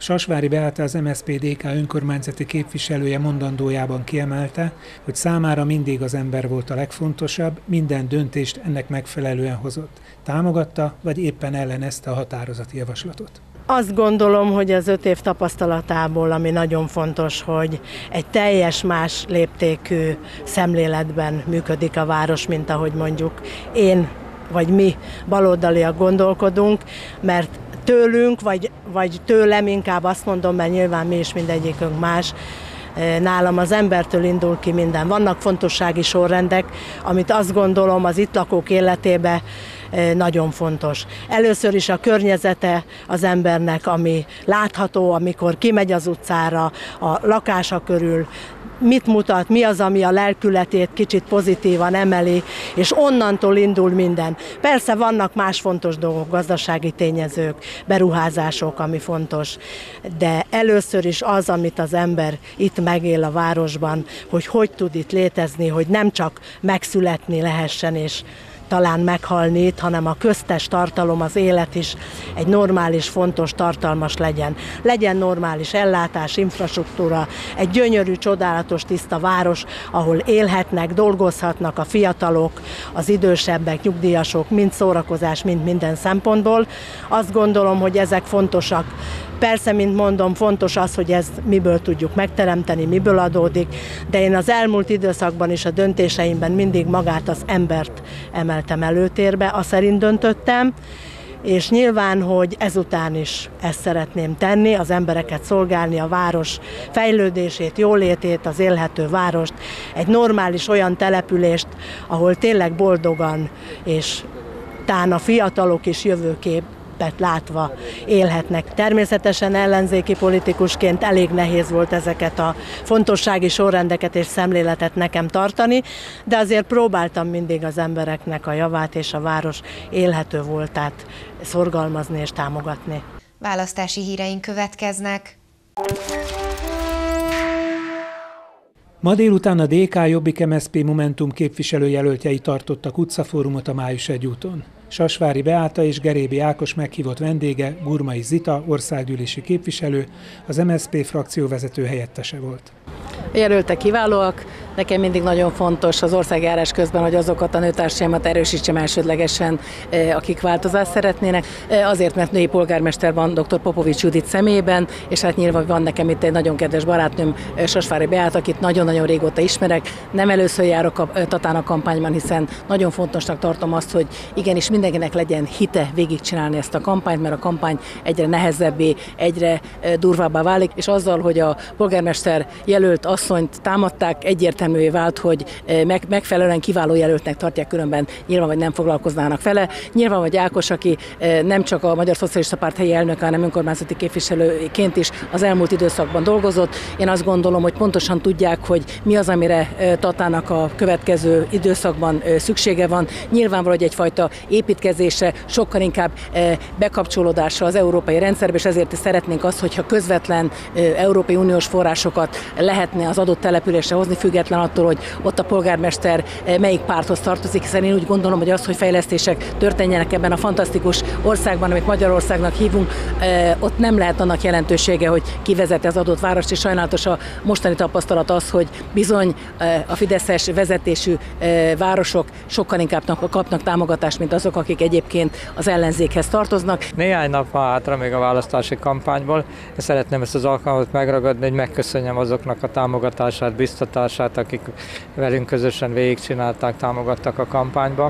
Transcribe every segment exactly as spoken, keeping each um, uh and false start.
Sasvári Beáta, az em es zé pé dé ká önkormányzati képviselője mondandójában kiemelte, hogy számára mindig az ember volt a legfontosabb, minden döntést ennek megfelelően hozott. Támogatta, vagy éppen ellenezte a határozati javaslatot? Azt gondolom, hogy az öt év tapasztalatából, ami nagyon fontos, hogy egy teljes más léptékű szemléletben működik a város, mint ahogy mondjuk én vagy mi baloldaliak gondolkodunk, mert tőlünk, vagy, vagy tőlem inkább azt mondom, mert nyilván mi is mindegyikünk más, nálam az embertől indul ki minden. Vannak fontossági sorrendek, amit azt gondolom az itt lakók életébe nagyon fontos. Először is a környezete az embernek, ami látható, amikor kimegy az utcára, a lakása körül, mit mutat, mi az, ami a lelkületét kicsit pozitívan emeli, és onnantól indul minden. Persze vannak más fontos dolgok, gazdasági tényezők, beruházások, ami fontos, de először is az, amit az ember itt megél a városban, hogy hogy tud itt létezni, hogy nem csak megszületni lehessen, és talán meghalni itt, hanem a köztes tartalom, az élet is egy normális, fontos, tartalmas legyen. Legyen normális ellátás, infrastruktúra, egy gyönyörű, csodálatos, tiszta város, ahol élhetnek, dolgozhatnak a fiatalok, az idősebbek, nyugdíjasok, mind szórakozás, mind minden szempontból. Azt gondolom, hogy ezek fontosak. Persze, mint mondom, fontos az, hogy ezt miből tudjuk megteremteni, miből adódik, de én az elmúlt időszakban is a döntéseimben mindig magát az embert emeltem előtérbe, azt szerint döntöttem, és nyilván, hogy ezután is ezt szeretném tenni, az embereket szolgálni, a város fejlődését, jólétét, az élhető várost, egy normális olyan települést, ahol tényleg boldogan és tán a fiatalok is jövőkép látva élhetnek. Természetesen ellenzéki politikusként elég nehéz volt ezeket a fontossági sorrendeket és szemléletet nekem tartani, de azért próbáltam mindig az embereknek a javát és a város élhető voltát szorgalmazni és támogatni. Választási híreink következnek. Ma délután a dé ká, Jobbik, em es zé pé, Momentum képviselőjelöltjei tartottak utcafórumot a Május egy úton. Sasvári Beáta és Gerébi Ákos meghívott vendége, Gurmai Zita, országgyűlési képviselő, az em es zé pé frakcióvezető helyettese volt. A jelöltek kiválóak, nekem mindig nagyon fontos az országjárás közben, hogy azokat a nőtársaimat erősítsem elsődlegesen, akik változást szeretnének. Azért, mert női polgármester van dr. Popovics Judit személyében, és hát nyilván van nekem itt egy nagyon kedves barátnőm, Sasvári Beáta, akit nagyon-nagyon régóta ismerek. Nem először járok a Tatának kampányban, hiszen nagyon fontosnak tartom azt, hogy igenis mindenkinek legyen hite végigcsinálni ezt a kampányt, mert a kampány egyre nehezebbé, egyre durvábbá válik, és azzal, hogy a polgármester jelölt asszonyt támadták, egyértelművé vált, hogy meg, megfelelően kiváló jelöltnek tartják, különben nyilván vagy nem foglalkoznának vele. Nyilván vagy Ákos, aki nem csak a Magyar Szocialista Párt helyi elnöke, hanem önkormányzati képviselőként is az elmúlt időszakban dolgozott. Én azt gondolom, hogy pontosan tudják, hogy mi az, amire Tatának a következő időszakban szüksége van. Nyilvánvaló, hogy egyfajta építkezésre, sokkal inkább bekapcsolódásra az európai rendszerbe, és ezért is szeretnénk azt, hogyha közvetlen Európai Uniós forrásokat lehetne az adott településre hozni, független attól, hogy ott a polgármester melyik párthoz tartozik, hiszen én úgy gondolom, hogy az, hogy fejlesztések történjenek ebben a fantasztikus országban, amit Magyarországnak hívunk, ott nem lehet annak jelentősége, hogy kivezeti az adott várost, és sajnálatos a mostani tapasztalat az, hogy bizony a fideszes vezetésű városok sokkal inkább kapnak támogatást, mint azok, akik egyébként az ellenzékhez tartoznak. Néhány nap van hátra még a választási kampányból, és szeretném ezt az alkalmat megragadni, hogy megköszönjem azoknak a támogatását, biztatását, akik velünk közösen végigcsinálták, támogattak a kampányba.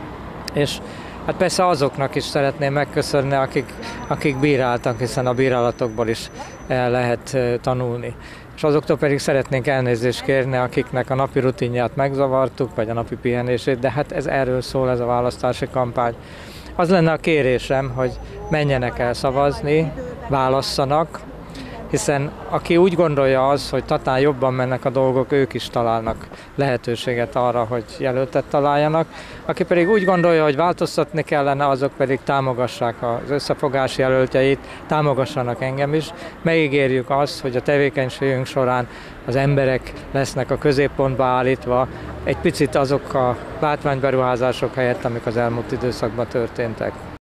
És hát persze azoknak is szeretném megköszönni, akik, akik bíráltak, hiszen a bírálatokból is el lehet tanulni. És azoktól pedig szeretnénk elnézést kérni, akiknek a napi rutinját megzavartuk, vagy a napi pihenését, de hát ez erről szól, ez a választási kampány. Az lenne a kérésem, hogy menjenek el szavazni, válasszanak, hiszen aki úgy gondolja az, hogy Tatán jobban mennek a dolgok, ők is találnak lehetőséget arra, hogy jelöltet találjanak. Aki pedig úgy gondolja, hogy változtatni kellene, azok pedig támogassák az összefogás jelöltjeit, támogassanak engem is. Megígérjük azt, hogy a tevékenységünk során az emberek lesznek a középpontba állítva, egy picit azok a látványberuházások helyett, amik az elmúlt időszakban történtek.